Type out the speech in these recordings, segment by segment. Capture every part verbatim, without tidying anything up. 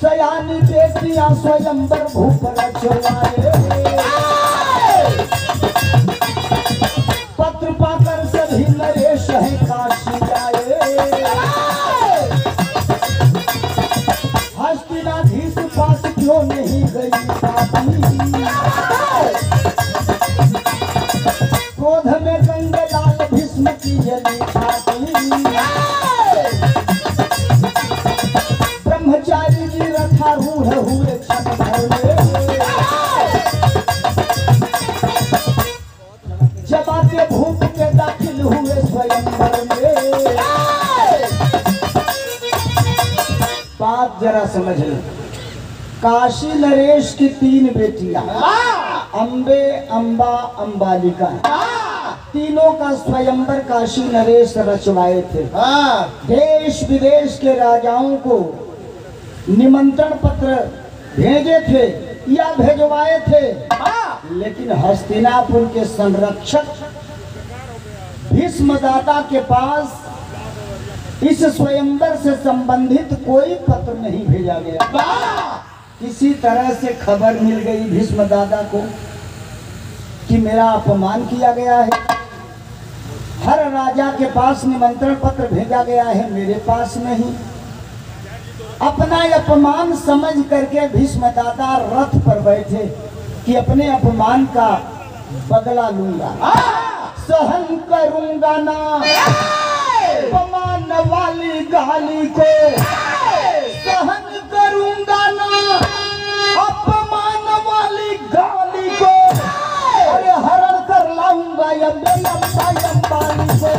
सयानी बेटियां स्वयंवर भूप रचवाए, पत्र पाकर सभी नरेश है काशी आए। हस्तिनाधीश पास क्यों नहीं गई पापी, क्रोध में गंगालाल भीष्म की जली छाती। ब्रह्मचारी जी रथारूढ़ हुए क्षण भर में, जब आके भूप के दाखिल हुए स्वयंवर में। बात जरा समझ लो, काशी नरेश की तीन बेटियां अंबे, अंबा, अंबालिका, तीनों का स्वयंवर काशी नरेश रचवाए थे। देश विदेश के राजाओं को निमंत्रण पत्र भेजे थे या भेजवाए थे, लेकिन हस्तिनापुर के संरक्षक भीष्मदाता के पास इस स्वयंवर से संबंधित कोई पत्र नहीं भेजा गया। किसी तरह से खबर मिल गई भीष्मदाता को कि मेरा अपमान किया गया है। हर राजा के पास निमंत्रण पत्र भेजा गया है, मेरे पास नहीं। अपना अपमान समझ करके भीष्मदाता रथ पर बैठे कि अपने अपमान का बदला लूंगा, सहन करूंगा ना अपमान वाली गाली को, सहन करूंगा ना अपमान वाली गाली को, अरे हरण कर लाऊंगा अम्बे अम्बा अंबानी को।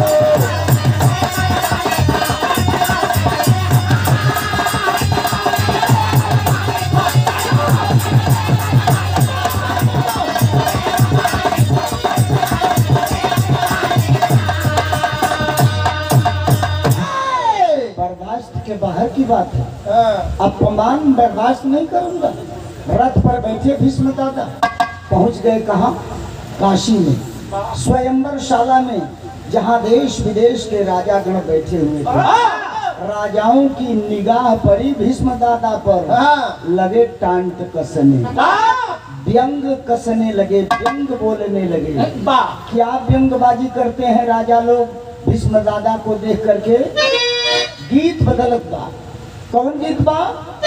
के बाहर की बात है, अपमान बर्दाश्त नहीं करूंगा। रथ पर बैठे भीष्मदाता पहुंच गए कहाँ? काशी में, स्वयंवर शाला में, जहाँ देश विदेश के राजागण बैठे हुए थे। राजाओं की निगाह पड़ी भीष्मदाता पर, लगे टांट कसने, व्यंग कसने लगे, व्यंग बोलने लगे। क्या व्यंगबाजी करते हैं राजा लोग भीष्मदाता को देख करके? गीत बदलत बा। कौन गीत बा?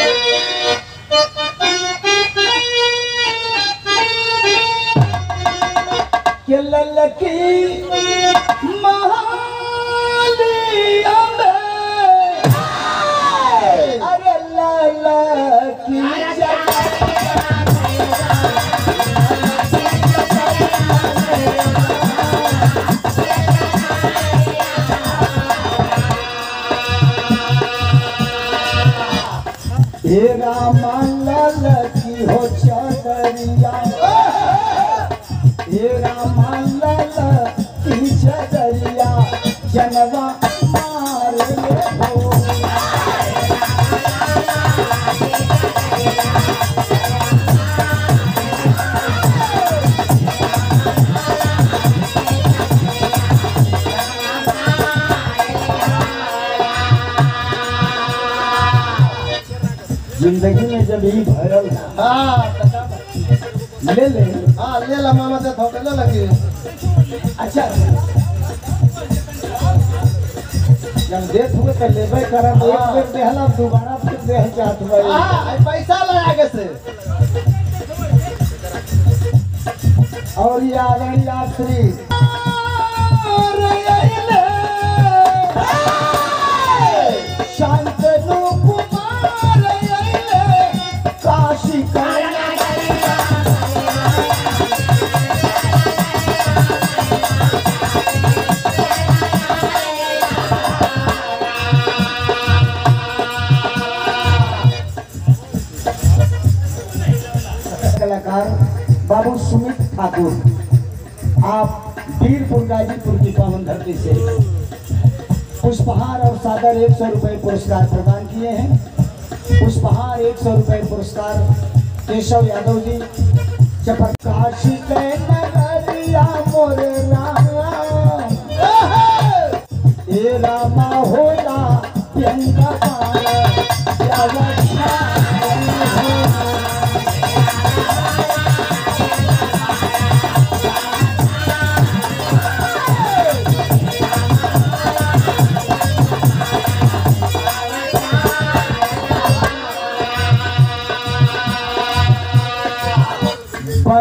के ललकी महालिया में, अरे ललकी हे रामा ललकी हो चदरिया, हे रामा ललकी चदरिया, जनवा मार ले हो। जिंदगी में जब ही भरल ले ले हाँ ले ला मामा से थोड़े ले लगी। अच्छा जब देख हुए तो लेबे करब, एक बेर देहला दोबारा फिर देह चाहत हुए। हाँ पैसा लगा के से। और ये आ गई यात्री शांतनु कुमार काशी का कलाकार बाबू सुमित ठाकुर, आप वीरपुर गाजीपुर की पावन धरती से पुष्पहार और सादर एक सौ रुपये पुरस्कार प्रदान किए हैं। पुष्पहार एक सौ रुपये पुरस्कार केशव यादव जी, चपक काशी के नगरिया मोरे राम, ए रामा होला व्यंग पार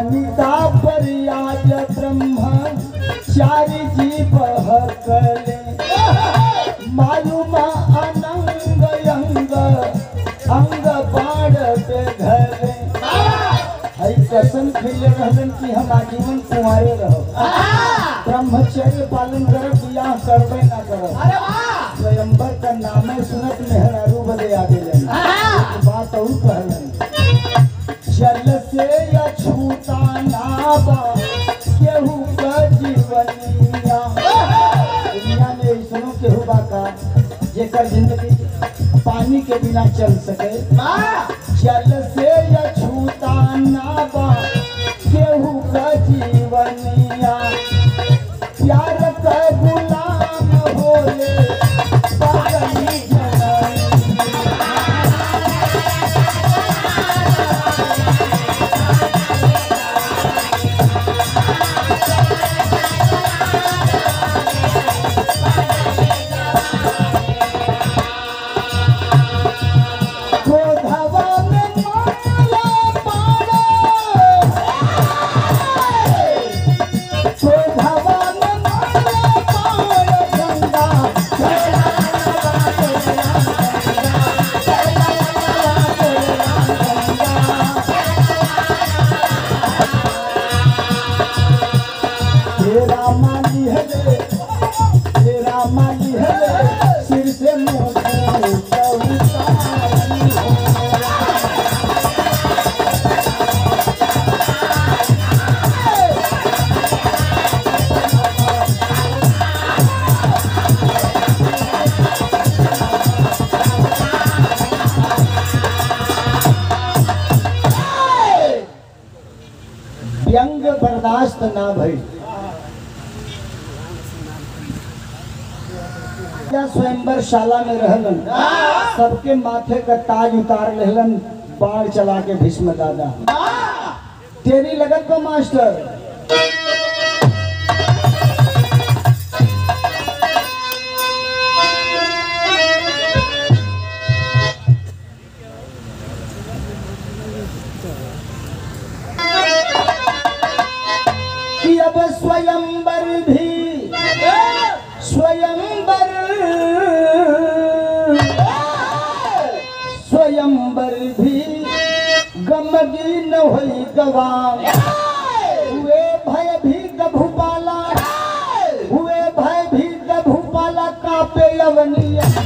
वनिता परियाज ब्रह्म चारि जीव कले मायुमा अनंग अंग अंग बाढ़ पे घरे हई कसम खिले रहलन कि हम आजीवन कुंवारे रहो ब्रह्मचर्य पालन करब बियाह करबे ना करब स्वयंवर का नामे सुनत मेहरारू बदे आगे जाए एक बात और कहलन जल से अछूता नाबा केहू का जीवनिया दुनिया में ऐसनो केहू बा का जेकर जिंदगी पानी के बिना चल सके जल से अछूता नाबा केहू का जीवनिया प्यार का गुलाम होले पागली व्यंग बर्दाश्त ना भई स्वयंवर शाला में रहलन सबके माथे का ताज उतार लेलन बाढ़ चला के भीष्म दादा तेरी लगत को मास्टर कि अब स्वयंवर भी स्वयंवर स्वयंवर भी गमगीन होई गवान हुए भय भी भूपाला हुए भय भी भूपाला कापे अवनी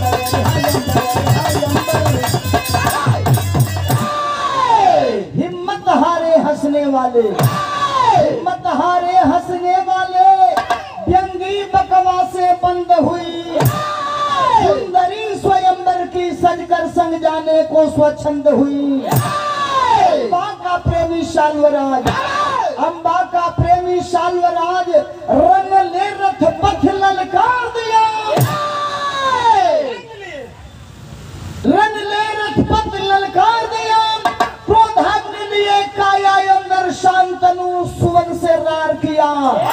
हिम्मत हारे हंसने वाले हिम्मत हारे हंसने वाले व्यंगी बकवासे बंद हुई सुंदरी स्वयंवर की सजकर संग जाने को स्वच्छंद हुई अम्बा का प्रेमी शाल्वराज अम्बा का प्रेमी शाल्वराज रंग ले रथ पथ ललकार दिया रंग ले रथ पथ ललकार दिया क्रोधाग्नि लिए काया अंदर शांतनु सुवन से रार किया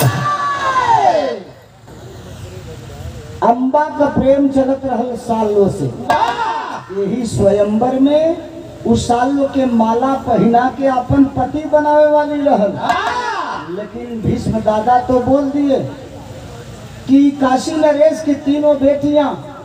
अम्बा का प्रेम चलत रहल सालों से यही स्वयंवर में उस सालों के माला पहना के अपन पति बनावे वाली रहल लेकिन भीष्म दादा तो बोल दिए कि काशी नरेश की तीनों बेटियां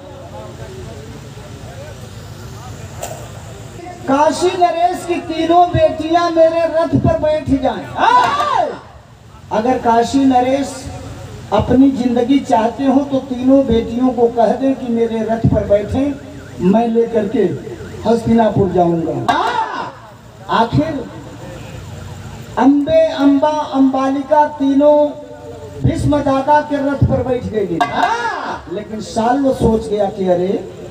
काशी नरेश की तीनों बेटियां मेरे रथ पर बैठ जाएं। अगर काशी नरेश अपनी जिंदगी चाहते हो तो तीनों बेटियों को कह दे कि मेरे रथ पर बैठे मैं लेकर के हस्तिनापुर जाऊंगा। आखिर अम्बे अम्बा अम्बालिका तीनों भीष्म दादा के रथ पर बैठ गई लेकिन साल वो सोच गया कि अरे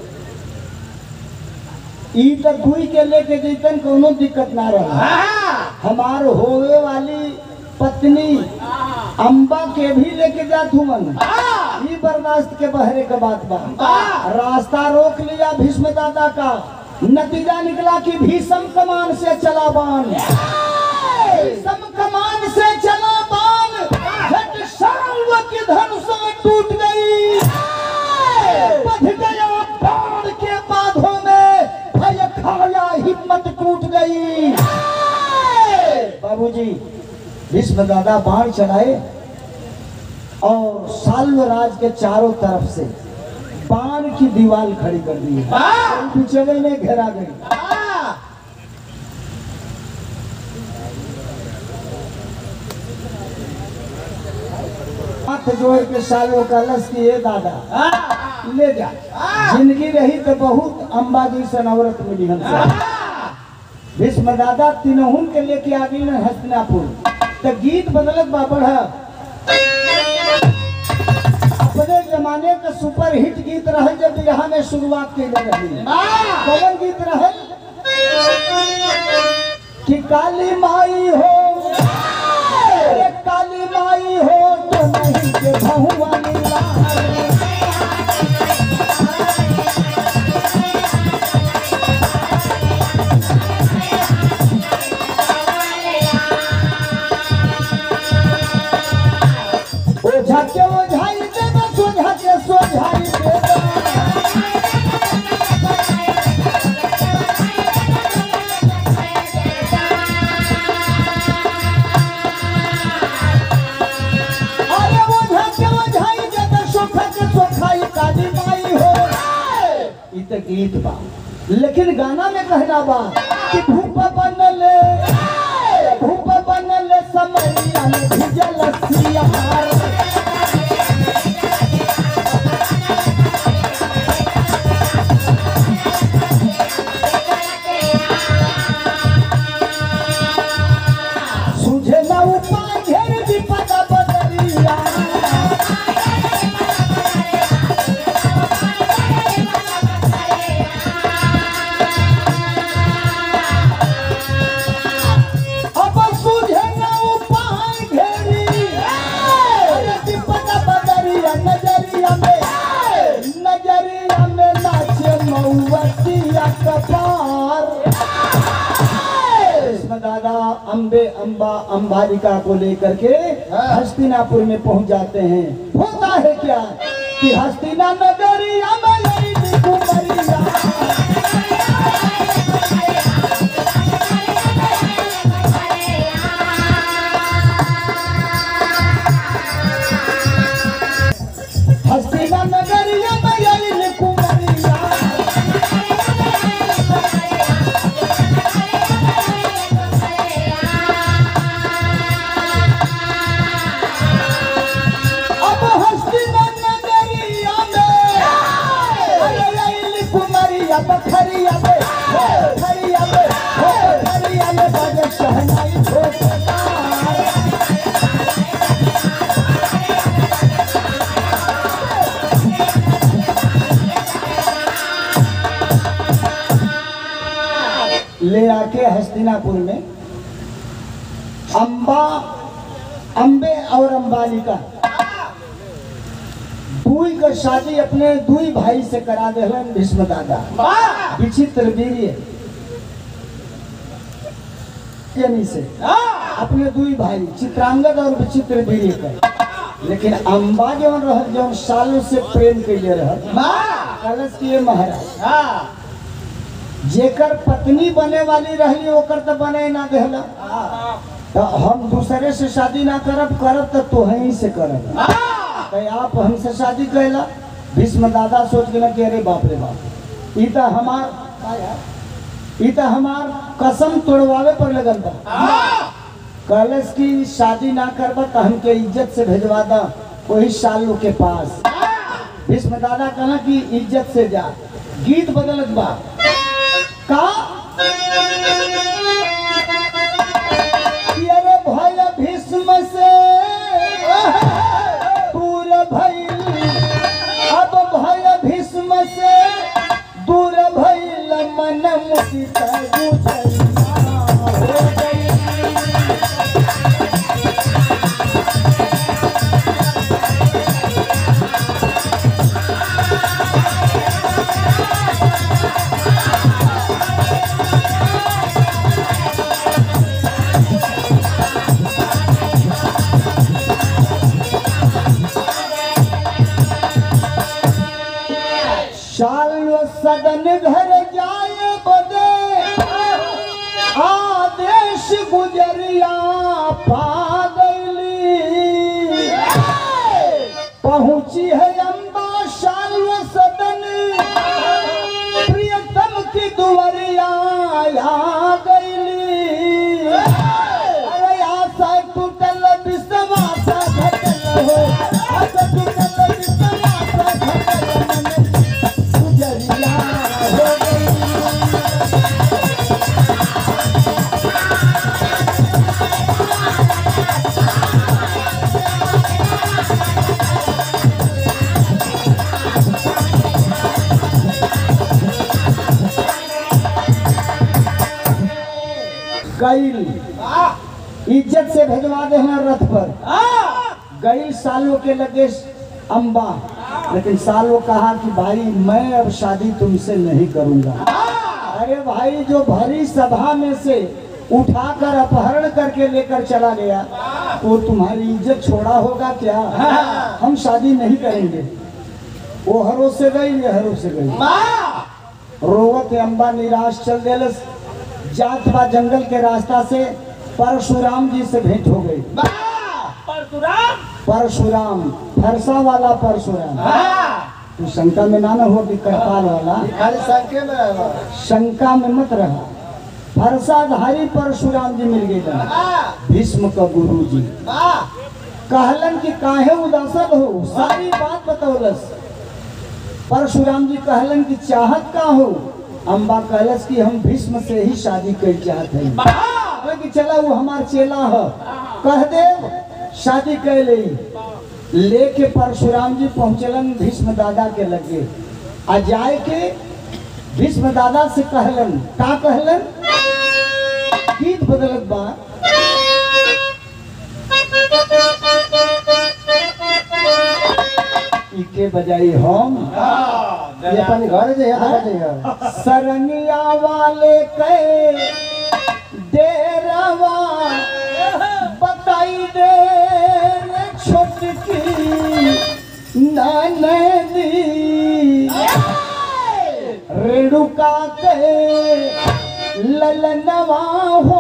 ई तक दुई के लेके जैतन कोनो दिक्कत ना रहा हमार होवे वाली पत्नी अम्बा के भी लेके जात हूँ मन ये बर्दाश्त के बहरे का बात बा रास्ता रोक लिया भीष्म दादा का नतीजा निकला कि भीष्म कमान से चला बाण भीष्म कमान से चला बाण झट शाल्व की धनुष टूट गई बध गया बाण के बाधों में भय खाया हिम्मत टूट गई। बाबूजी भीष्म दादा बाण चलाए और साल्वराज के चारों तरफ से बाण की दीवार खड़ी कर दी है। पीछे में घेरा गई। हाथ जोड़ के सालों का लस की ये दादा ले जा, जिंदगी रही तो बहुत अम्बा जी से नवरत मिली हमसे। भीष्म दादा तीनों के लेके आ गई हस्तिनापुर। तो गीत बदलत बाबर है, अपने जमाने का सुपर हिट गीत रहे जब यहाँ में शुरुआत की रही। कौन गीत रहे कि काली माई हो, अरे काली माई हो तो नहीं के भहुआनी ओझा के ओझाई देगा, सोझा के सोझाई देगा। अरे ओझा के ओझाई देगा, सोखा के सोखाई काली माई हो। ई तो गीत बा, लेकिन गाना में कहना बा कि भूप बनले भूप बनले समरिया में भिजल सियार। सुझे ना उपाय घेर विपदा बदरिया। अब सुझे ना उपाय घेरी, अरे विपदा बदरिया। नजरिया में नजरिया में नाचे मऊवतिया कपार। दादा अम्बे अम्बा अम्बालिका को लेकर के हस्तिनापुर में पहुंच जाते हैं। होता है क्या कि हस्तिना नगरिया में लई कुमरिया। हस्तिना नगरिया में लई कुमरिया। बखरिया में बखरिया में बखरिया में बजे शहनाई ठोकदार। ले आके हस्तिनापुर में अम्बा अम्बे और अम्बालिका दुई का शादी अपने दुई भाई से करा देलन भीष्म दादा। विचित्र वीर्य यानी से अपने दुई भाई चित्रांगद और विचित्र वीर्य का। लेकिन अम्बा जो रह जो सालों से प्रेम के लिए रह कलश किए महाराज जेकर पत्नी बने वाली रही ओकर तो बने ना देला। तो हम दूसरे से शादी ना करब करब तो तोहही से करब। आप हमसे शादी कैला। भीष्म दादा सोच गए कि अरे बाप रे बाप ई तो हमार ई तो हमार कसम तोड़वावे पर लगल बा। कलश की शादी ना करबा तो हमके इज्जत से भेजवा दा वही सालों के पास। भीष्म दादा कहना कि इज्जत से जा। गीत बदलत बा का अरे भय भीष्म से अब भय भीष्म से दूर भइल मन मुदित गईल इज्जत से भेजवा दे हमारे रथ पर। गईल सालों के लगे अम्बा, लेकिन सालों कहा कि भाई मैं अब शादी तुमसे नहीं करूंगा। अरे भाई जो भरी सभा में से उठाकर अपहरण करके लेकर चला गया तो तुम्हारी इज्जत छोड़ा होगा क्या? हम शादी नहीं करेंगे। वो हरो से गई, ये हरो से गई। रोवत अम्बा निराश चल देलस। जात बा जंगल के रास्ता से परशुराम जी से भेंट हो गई। परशुराम परशुराम फरसा वाला परशुराम। तू शंका में ना न हो कि करताल वाला, खाली संख्या में रहो। शंका में मत रहा। फरसाधारी परशुराम जी मिल गए भीष्म का गुरु जी। कहलन कि काहे उदासन हो, सारी बात बतौलस। परशुराम जी कहलन कि चाहत का हो। अम्बा कहलस कि हम भीष्म से ही शादी कर चाहते हैं कि चला वो हमार चेला है, कह दे शादी कर ले। लेके परशुराम जी पहुंचलन भीष्म दादा के लगे। आ जाए के भीष्म दादा से कहलन, का कहलन? गीत बदलत बा। इके बजाई हम ये अपन घर जे है बजे सरंगिया वाले के डेरावा बताई दे रे छोटकी ननदी। रेणुका के ललनवा हो।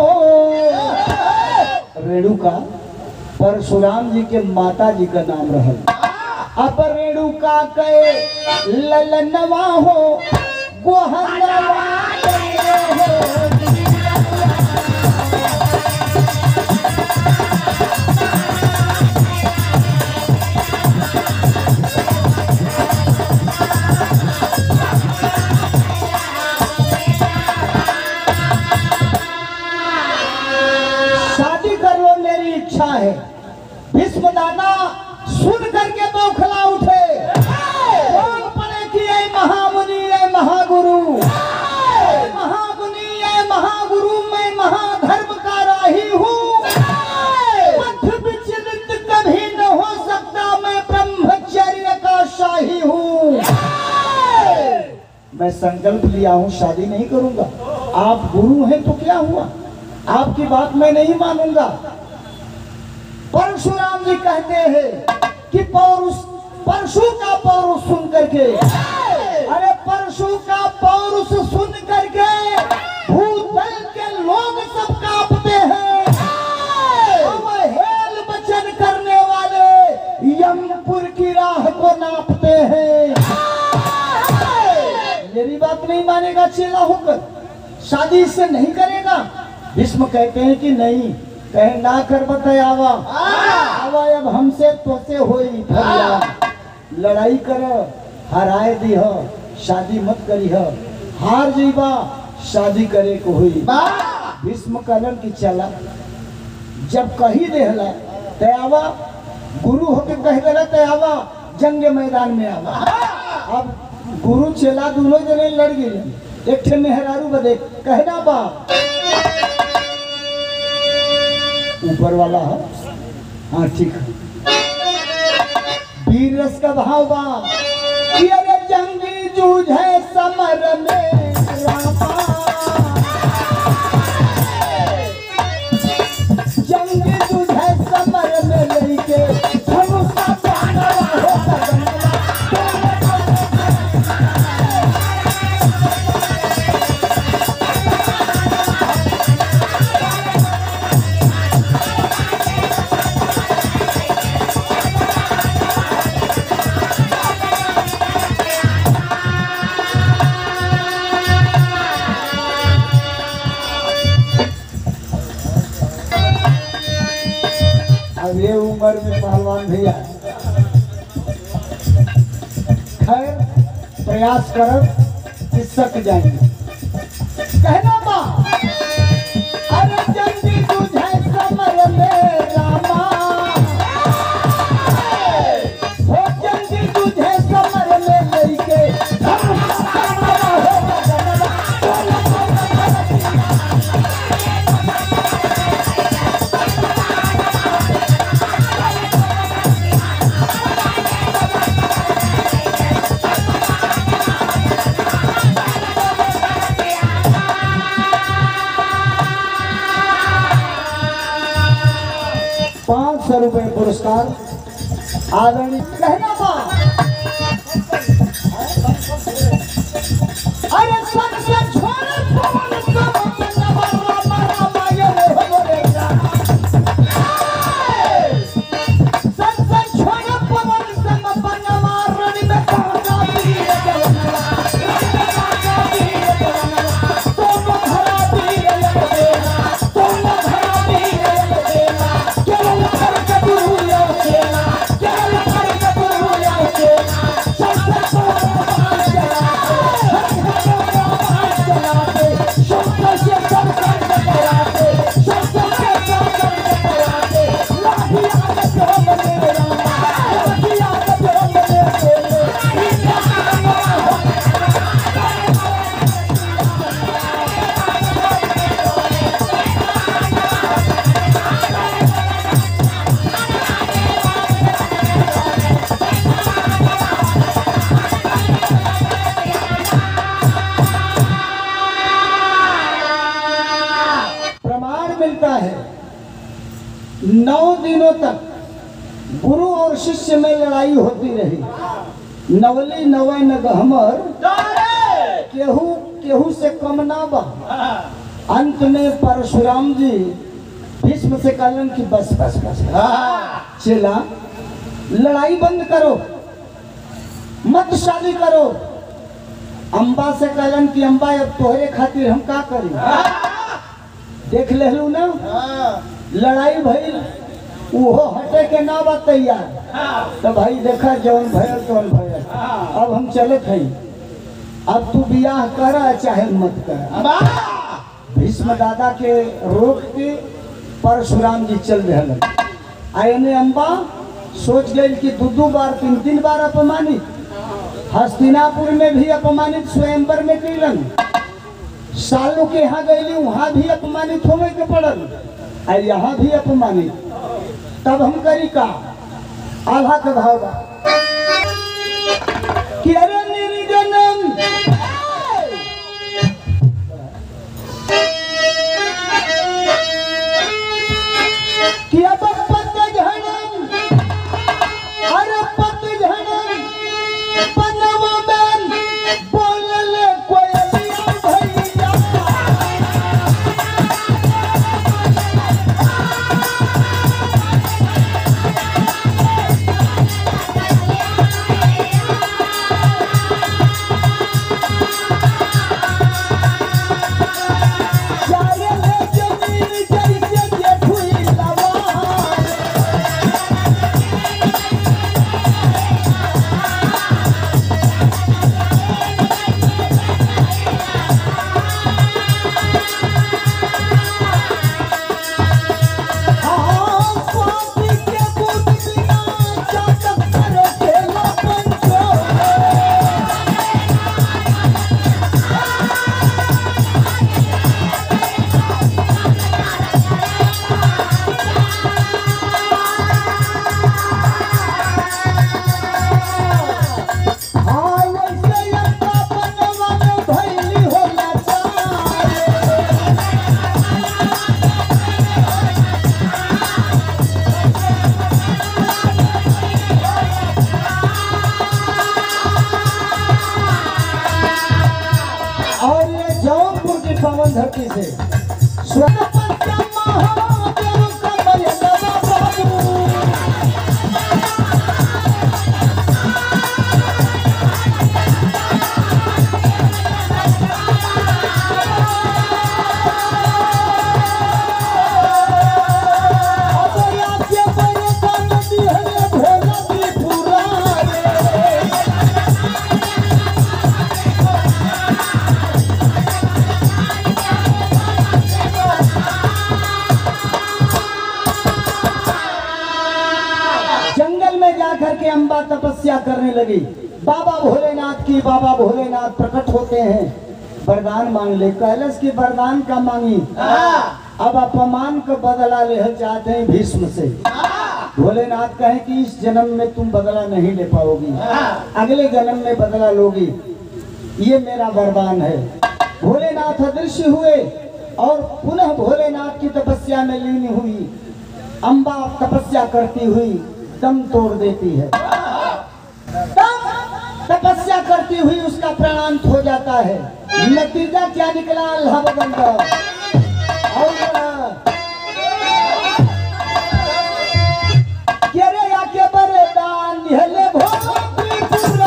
रेणुका परशुराम जी के माता जी का नाम रहल। अब रेणुका के ललनवा हो गोहनवा हो। शादी कर लो मेरी इच्छा है। भीष्म दादा सुन करके बौखला उठे। कौन पड़े कि ये महामुनि, ये महागुरु, ये महामुनि, ये महागुरु, मैं महाधर्म का राही हूँ। पथ विचलित कभी न हो सकता, मैं ब्रह्मचर्य का शाही हूँ। मैं संकल्प लिया हूँ शादी नहीं करूंगा। आप गुरु हैं तो क्या हुआ, आपकी बात मैं नहीं मानूंगा। परशुराम जी कहते हैं कि पौरुष, परशु का पौरुष सुन करके, अरे परशु का पौरुष सुन करके भूतल के लोग सब कांपते हैं। अवहेल वचन करने वाले यमपुर की राह को नापते हैं। मेरी बात नहीं मानेगा चेला होकर, शादी इससे नहीं करेगा। भीष्म कहते हैं कि नहीं, कहे ना कर बतावा आवा अब हमसे तो से होई फरिया। लड़ाई कर हराए दी हो, शादी मत करी हो। हार जीवा शादी करे को हुई। भीष्म कहलन की चला, जब कही देहला तयावा गुरु होके कह देला तयावा जंग मैदान में आवा। अब गुरु चेला दोनों जने लड़ गए। एक ठे मेहरारू बदे कहना बा ऊपर वाला है। हाँ ठीक है। वीर रस का भाव बा कि अरे जंगी जूझ है समर में रामा। जंगी जूझ है समर में लेके धनुष का बाणवा होता गंगा। अब ये उम्र में पहलवान भैया खैर प्रयास कर कि सक जाएंगे। कहना बा अरे जल्दी तुझे समर में रामा। हो जल्दी तुझे समर में लेके धनुष का बाणवा होगा गंगा। रुपए पुरस्कार आदरणीय कहना बा अरे सन सन छोड़े पवन सब नवा रामा रामा ये रे बोले जा सन सन छोड़े पवन सब नवा रण में कहना वीर जवाना वीर जवाना तुम भरा वीर देना तुम भरा वीर देना केवल कर कबू या सेना केवल कर कबू या सेना सन सन पवन चला शंकर के सब संग कराते शंकर के सब संग कराते लाठी आदत हो बने रामा लाठी आदत हो बने मिलता है। नौ दिनों तक गुरु और शिष्य में लड़ाई होती रही। नवली नवे न गहमर केहू केहू से कम ना बा। अंत में परशुराम जी भीष्म से कहलन कि बस बस बस चला लड़ाई बंद करो मत शादी करो। अम्बा से कहलन कि अम्बा अब तोहरे खातिर हम का करी देख ले लू ना लड़ाई भइल वो हटे के ना बात तैयार तो भाई देखा जौन भयल तौन भयल अब हम चलत हई अब तू बियाह कर चाहे मत कर। भीष्म दादा के रोक के परशुराम जी चल रहे आने अम्बा सोच गई कि दो दो बार तीन तीन बार अपमानित हस्तिनापुर में भी अपमानित स्वयंवर में कैलन सालों के यहाँ गई वहां भी अपमानित होने के पड़ल और यहाँ भी अपमानित तब हम करी का आल्हा के भाव कि अरे निर्जनम कि अब पत झड़म अरे पत झड़म पनवा में बोलले कोयलिया भैया पावन धरती से करके अम्बा तपस्या करने लगी। बाबा भोलेनाथ की बाबा भोलेनाथ प्रकट होते हैं वरदान मांग ले कैलाश की वरदान का मांगी अब अपमान का बदला ले चाहते हैं भीष्म से। भोलेनाथ कहे कि इस जन्म में तुम बदला नहीं ले पाओगी अगले जन्म में बदला लोगी ये मेरा वरदान है। भोलेनाथ अदृश्य हुए और पुनः भोलेनाथ की तपस्या में लीन हुई अम्बा तपस्या करती हुई दम तोड़ देती है। तब तपस्या करती हुई उसका प्राणांत हो जाता है। नतीजा क्या निकला अल्लाह बंदा और केरे आके बरदान निहले भोगी पूरा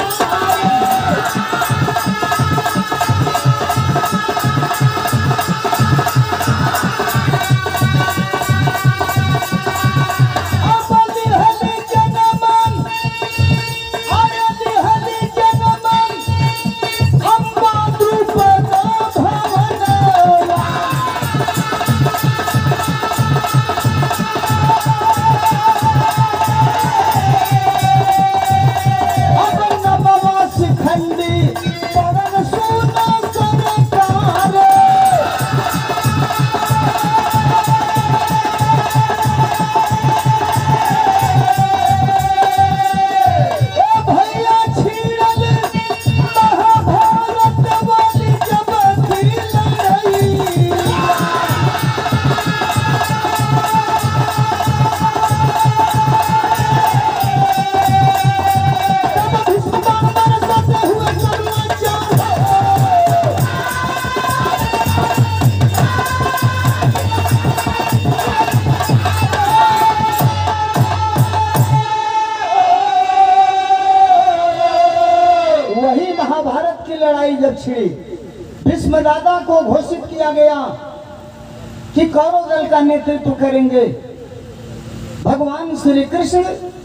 जब छिड़ी भीष्म दादा को घोषित किया गया कि कौरव दल का नेतृत्व करेंगे। भगवान श्री कृष्ण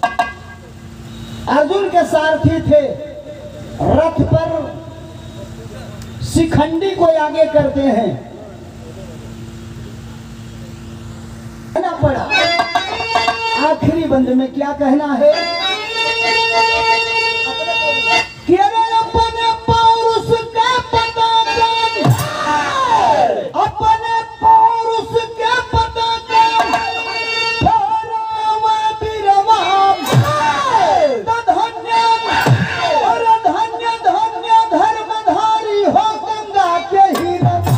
अर्जुन के सारथी थे। रथ पर शिखंडी को आगे करते हैं। कहना पड़ा आखिरी बंद में क्या कहना है कि अपने पौरुष के पता अपने पौरुष के पता धन्य धन्य धर्मधारी हो गंगा के ही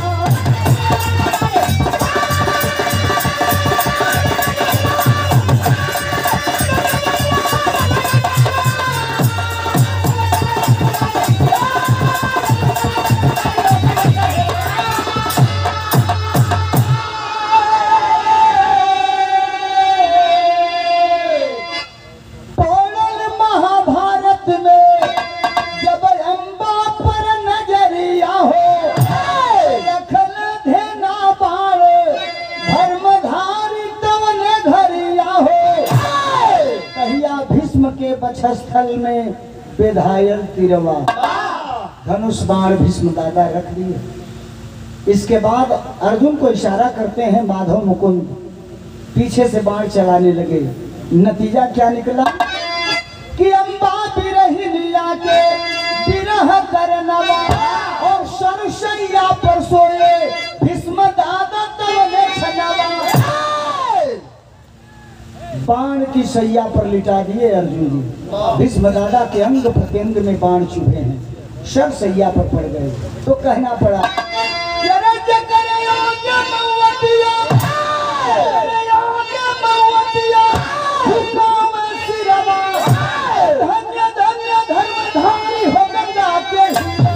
स्थल में बेधायल तिरवा धनुष बाण भीष्म दादा रख दिए। इसके बाद अर्जुन को इशारा करते हैं माधव मुकुंद, पीछे से बाण चलाने लगे। नतीजा क्या निकला कि अम्बा बिरहिनिया के बिरह करनवा और सरसैया पर सोए भीष्म दादा तवने छनवा। बाण की सैया पर लिटा दिए अर्जुन जी। भीष्म दादा के अंग प्रत्यंग में बाण चुभे हैं, शर सैया पर पड़ गए। तो कहना पड़ा धन्य धन्य धर्मधारी हो गंगा के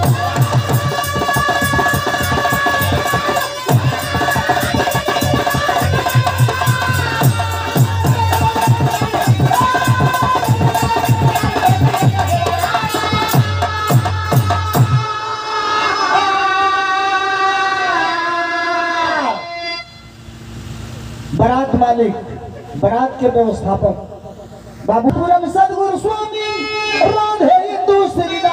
बारात मालिक, बारात के व्यवस्थापक बाबूपुरम सदगुरु स्वामी राधे इंदु श्री